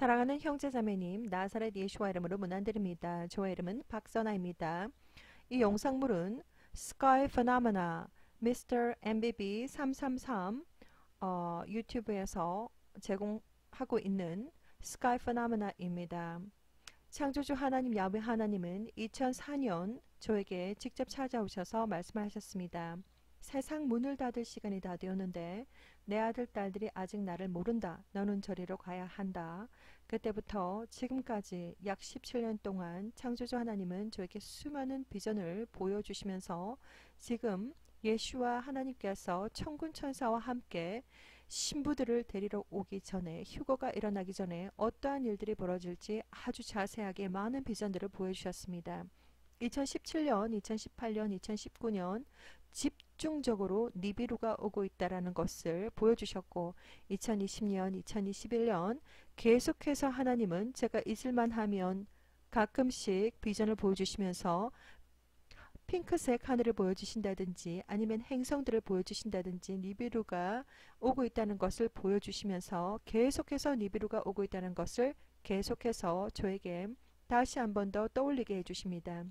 사랑하는 형제자매님, 나사렛 예수와 이름으로 문안드립니다. 저의 이름은 박선아입니다. 이 영상물은 Sky Phenomena Mr. MBB 333 유튜브에서 제공하고 있는 Sky Phenomena입니다. 창조주 하나님 야훼 하나님은 2004년 저에게 직접 찾아오셔서 말씀하셨습니다. 세상 문을 닫을 시간이 다 되었는데 내 아들 딸들이 아직 나를 모른다. 너는 저리로 가야 한다. 그때부터 지금까지 약 17년 동안 창조주 하나님은 저에게 수많은 비전을 보여주시면서 지금 예수와 하나님께서 천군 천사와 함께 신부들을 데리러 오기 전에, 휴거가 일어나기 전에 어떠한 일들이 벌어질지 아주 자세하게 많은 비전들을 보여주셨습니다. 2017년, 2018년, 2019년 집중적으로 니비루가 오고 있다는 것을 보여주셨고, 2020년, 2021년 계속해서 하나님은 제가 잊을만 하면 가끔씩 비전을 보여주시면서 핑크색 하늘을 보여주신다든지 아니면 행성들을 보여주신다든지 니비루가 오고 있다는 것을 보여주시면서 계속해서 니비루가 오고 있다는 것을 계속해서 저에게 다시 한 번 더 떠올리게 해주십니다.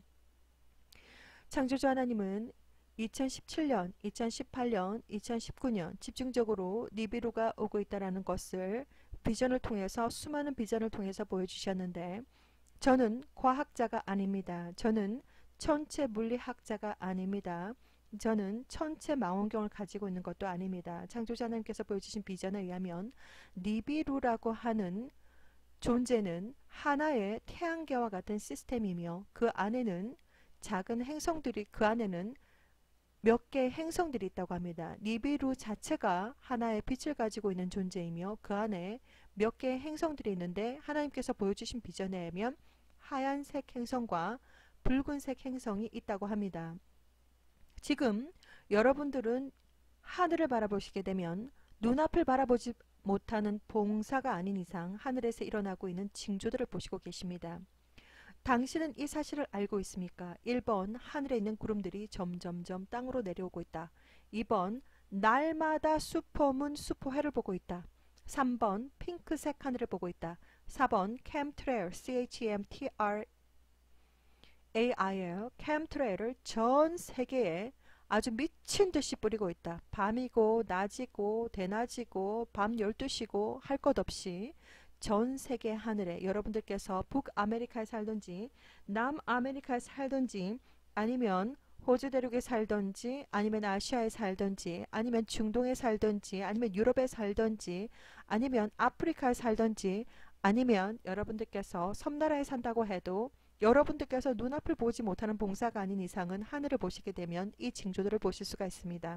창조주 하나님은 2017년, 2018년, 2019년 집중적으로 니비루가 오고 있다는 것을 비전을 통해서 수많은 비전을 통해서 보여주셨는데, 저는 과학자가 아닙니다. 저는 천체 물리학자가 아닙니다. 저는 천체 망원경을 가지고 있는 것도 아닙니다. 창조자 하나님께서 보여주신 비전에 의하면 니비루라고 하는 존재는 하나의 태양계와 같은 시스템이며 그 안에는 작은 행성들이, 그 안에는 몇 개의 행성들이 있다고 합니다. 니비루 자체가 하나의 빛을 가지고 있는 존재이며 그 안에 몇 개의 행성들이 있는데, 하나님께서 보여주신 비전에 의하면 하얀색 행성과 붉은색 행성이 있다고 합니다. 지금 여러분들은 하늘을 바라보시게 되면 눈앞을 바라보지 못하는 봉사가 아닌 이상 하늘에서 일어나고 있는 징조들을 보시고 계십니다. 당신은 이 사실을 알고 있습니까? 1번, 하늘에 있는 구름들이 점점점 땅으로 내려오고 있다. 2번, 날마다 슈퍼문 슈퍼해를 보고 있다. 3번, 핑크색 하늘을 보고 있다. 4번, chemtrail, CHEMTRAIL, chemtrail을 전 세계에 아주 미친 듯이 뿌리고 있다. 밤이고 낮이고 대낮이고 밤 12시고 할 것 없이 전 세계 하늘에, 여러분들께서 북아메리카에 살든지 남아메리카에 살든지 아니면 호주 대륙에 살든지 아니면 아시아에 살든지 아니면 중동에 살든지 아니면 유럽에 살든지 아니면 아프리카에 살든지 아니면 여러분들께서 섬나라에 산다고 해도 여러분들께서 눈앞을 보지 못하는 봉사가 아닌 이상은 하늘을 보시게 되면 이 징조들을 보실 수가 있습니다.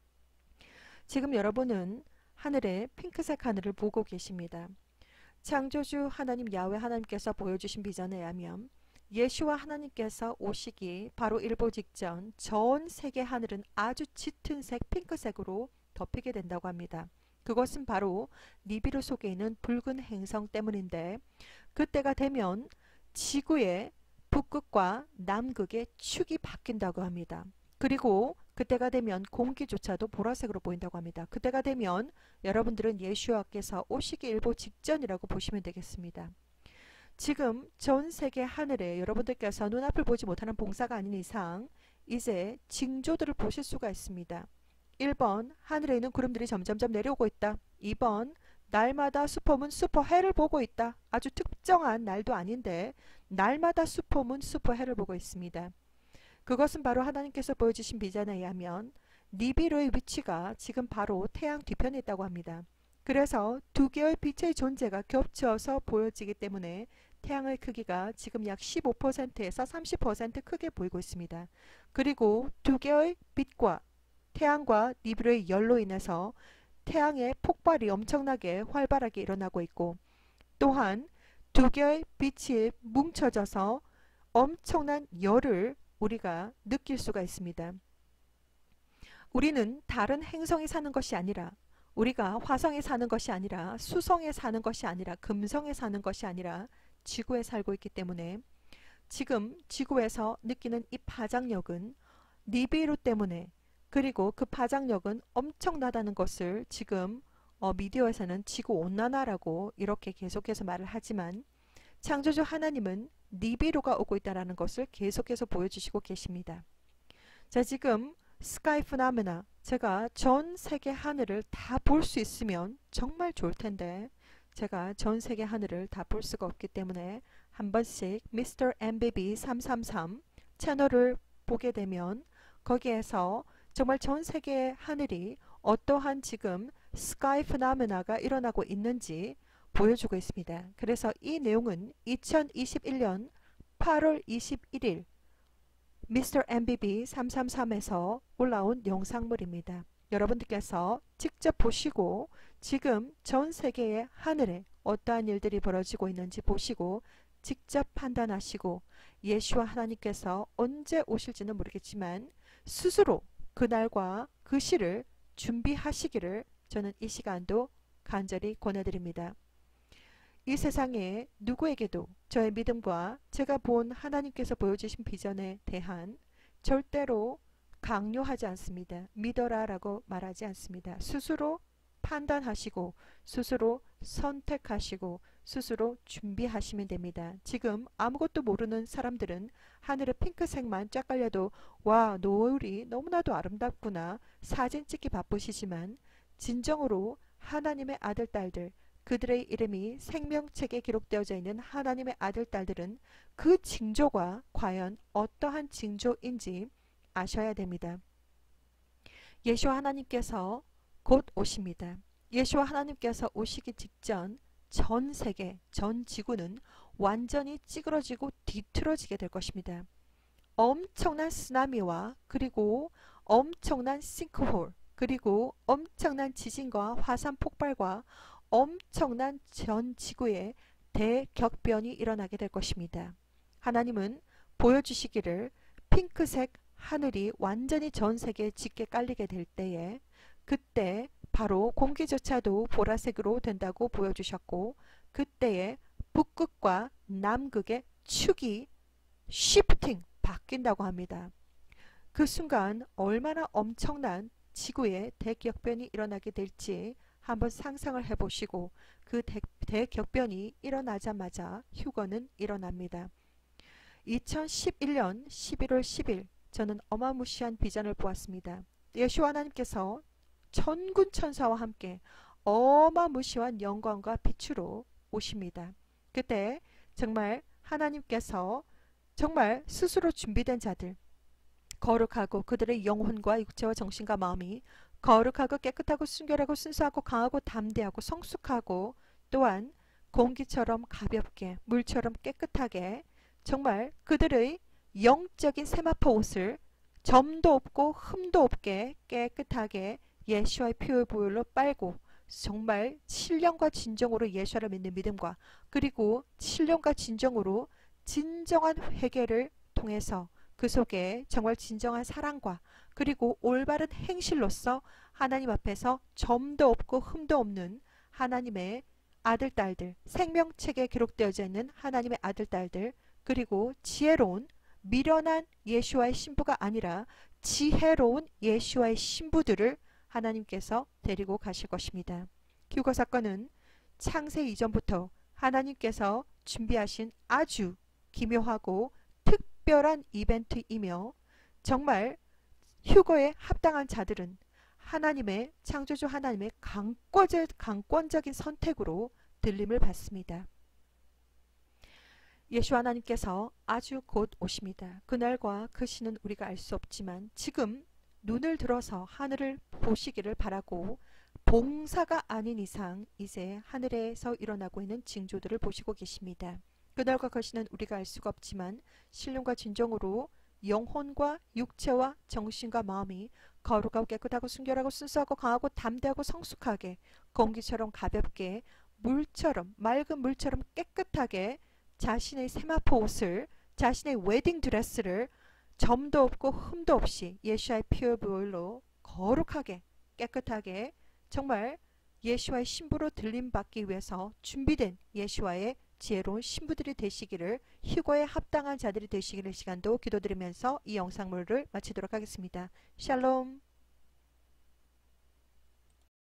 지금 여러분은 하늘에 핑크색 하늘을 보고 계십니다. 창조주 하나님 야훼 하나님께서 보여주신 비전에 의하면 예수와 하나님께서 오시기 바로 일보 직전 전 세계 하늘은 아주 짙은 색 핑크색으로 덮이게 된다고 합니다. 그것은 바로 니비루 속에 있는 붉은 행성 때문인데, 그때가 되면 지구의 북극과 남극의 축이 바뀐다고 합니다. 그리고 그때가 되면 공기조차도 보라색으로 보인다고 합니다. 그때가 되면 여러분들은 예수와께서 오시기 일보 직전이라고 보시면 되겠습니다. 지금 전 세계 하늘에 여러분들께서 눈앞을 보지 못하는 봉사가 아닌 이상 이제 징조들을 보실 수가 있습니다. 1번, 하늘에 있는 구름들이 점점점 내려오고 있다. 2번, 날마다 슈퍼문 슈퍼해를 보고 있다. 아주 특정한 날도 아닌데 날마다 슈퍼문 슈퍼해를 보고 있습니다. 그것은 바로 하나님께서 보여주신 비전에 의하면 니비루의 위치가 지금 바로 태양 뒤편에 있다고 합니다. 그래서 두 개의 빛의 존재가 겹쳐서 보여지기 때문에 태양의 크기가 지금 약 15%에서 30% 크게 보이고 있습니다. 그리고 두 개의 빛과 태양과 니비루의 열로 인해서 태양의 폭발이 엄청나게 활발하게 일어나고 있고, 또한 두 개의 빛이 뭉쳐져서 엄청난 열을 우리가 느낄 수가 있습니다. 우리는 다른 행성에 사는 것이 아니라, 우리가 화성에 사는 것이 아니라, 수성에 사는 것이 아니라, 금성에 사는 것이 아니라 지구에 살고 있기 때문에 지금 지구에서 느끼는 이 파장력은 니비루 때문에, 그리고 그 파장력은 엄청나다는 것을 지금 미디어에서는 지구온난화라고 이렇게 계속해서 말을 하지만 창조주 하나님은 니비루가 오고 있다는 것을 계속해서 보여주시고 계십니다. 자, 지금 스카이 피노메나, 제가 전 세계 하늘을 다 볼 수 있으면 정말 좋을 텐데 제가 전 세계 하늘을 다 볼 수가 없기 때문에 한 번씩 Mr. MBB 333 채널을 보게 되면 거기에서 정말 전 세계의 하늘이 어떠한 지금 스카이 피노메나가 일어나고 있는지 보여주고 있습니다. 그래서 이 내용은 2021년 8월 21일 Mr. MBB 333에서 올라온 영상물입니다. 여러분들께서 직접 보시고 지금 전 세계의 하늘에 어떠한 일들이 벌어지고 있는지 보시고 직접 판단하시고 예수와 하나님께서 언제 오실지는 모르겠지만 스스로 그날과 그 시를 준비하시기를 저는 이 시간도 간절히 권해드립니다. 이 세상에 누구에게도 저의 믿음과 제가 본 하나님께서 보여주신 비전에 대한 절대로 강요하지 않습니다. 믿어라 라고 말하지 않습니다. 스스로 판단하시고 스스로 선택하시고 스스로 준비하시면 됩니다. 지금 아무것도 모르는 사람들은 하늘에 핑크색만 쫙 깔려도 와, 노을이 너무나도 아름답구나 사진 찍기 바쁘시지만 진정으로 하나님의 아들 딸들, 그들의 이름이 생명책에 기록되어져 있는 하나님의 아들 딸들은 그 징조가 과연 어떠한 징조인지 아셔야 됩니다. 예수와 하나님께서 곧 오십니다. 예수와 하나님께서 오시기 직전 전 세계, 전 지구는 완전히 찌그러지고 뒤틀어지게 될 것입니다. 엄청난 쓰나미와 그리고 엄청난 싱크홀, 그리고 엄청난 지진과 화산 폭발과 엄청난 전 지구에 대격변이 일어나게 될 것입니다. 하나님은 보여주시기를 핑크색 하늘이 완전히 전 세계에 짙게 깔리게 될 때에 그때 바로 공기조차도 보라색으로 된다고 보여주셨고 그때에 북극과 남극의 축이 쉬프팅 바뀐다고 합니다. 그 순간 얼마나 엄청난 지구에 대격변이 일어나게 될지 한번 상상을 해보시고 그 대격변이 일어나자마자 휴거는 일어납니다. 2011년 11월 10일 저는 어마무시한 비전을 보았습니다. 예수와 하나님께서 천군 천사와 함께 어마무시한 영광과 빛으로 오십니다. 그때 정말 하나님께서 정말 스스로 준비된 자들, 거룩하고 그들의 영혼과 육체와 정신과 마음이 거룩하고 깨끗하고 순결하고 순수하고 강하고 담대하고 성숙하고 또한 공기처럼 가볍게 물처럼 깨끗하게 정말 그들의 영적인 세마포 옷을 점도 없고 흠도 없게 깨끗하게 예수와의 피의 보혈로 빨고 정말 신령과 진정으로 예수를 믿는 믿음과 그리고 신령과 진정으로 진정한 회개를 통해서 그 속에 정말 진정한 사랑과 그리고 올바른 행실로서 하나님 앞에서 점도 없고 흠도 없는 하나님의 아들 딸들, 생명책에 기록되어져 있는 하나님의 아들 딸들, 그리고 지혜로운 미련한 예수와의 신부가 아니라 지혜로운 예수와의 신부들을 하나님께서 데리고 가실 것입니다. 휴거 사건은 창세 이전부터 하나님께서 준비하신 아주 기묘하고 특별한 이벤트이며 정말 휴거에 합당한 자들은 하나님의 창조주 하나님의 강권적인 선택으로 들림을 받습니다. 예수 하나님께서 아주 곧 오십니다. 그날과 그 시는 우리가 알 수 없지만 지금 눈을 들어서 하늘을 보시기를 바라고 봉사가 아닌 이상 이제 하늘에서 일어나고 있는 징조들을 보시고 계십니다. 그날과 그 시는 우리가 알 수가 없지만 신령과 진정으로 영혼과 육체와 정신과 마음이 거룩하고 깨끗하고 순결하고 순수하고 강하고 담대하고 성숙하게 공기처럼 가볍게 물처럼 맑은 물처럼 깨끗하게 자신의 세마포 옷을 자신의 웨딩 드레스를 점도 없고 흠도 없이 예수와의 피의 보혈로 거룩하게 깨끗하게 정말 예수와의 신부로 들림받기 위해서 준비된 예수와의 지혜로운 신부들이 되시기를 휴거에 합당한 자들이 되시기를 시간도 기도드리면서 이 영상물을 마치도록 하겠습니다. 샬롬.